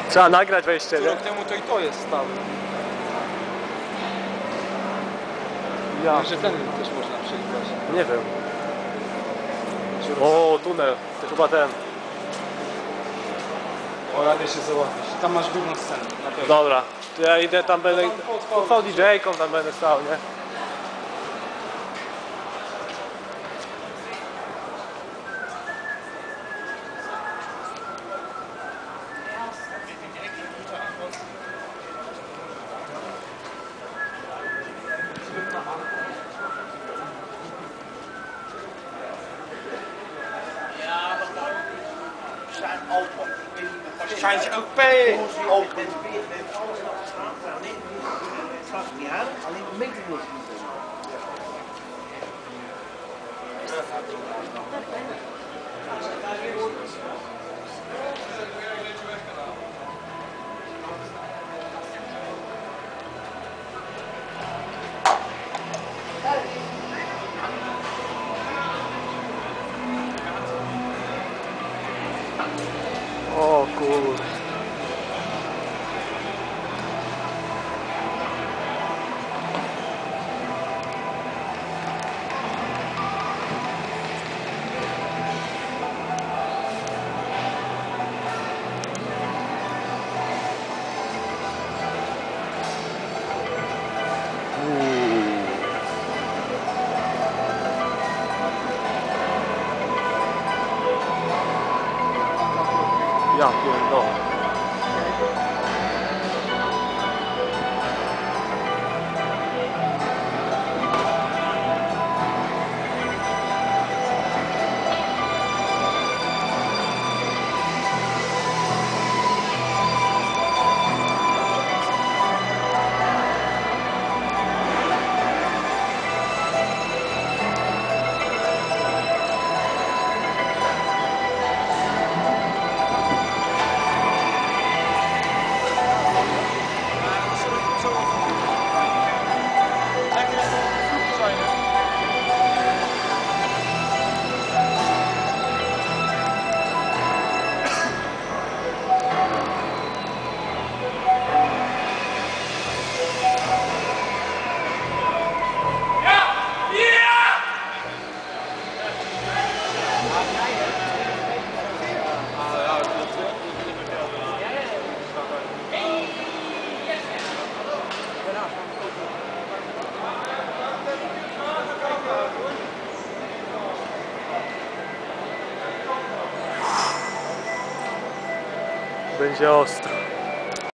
Trzeba nagrać wejście, nie? Rok temu to i to jest stałe. Ja. Że ten też można przejść właśnie. Nie wiem. O, tunel. To chyba ten. O, radę się załatwić. Tam masz drugą scenę, na pewno. Dobra. To ja idę tam będę. Pod Pod DJ-ką tam będę stał, nie? Trying to obey! Trust me, Anne. I'll leave a meeting with you. O kurde. Ja pierdolę. Będzie ostro.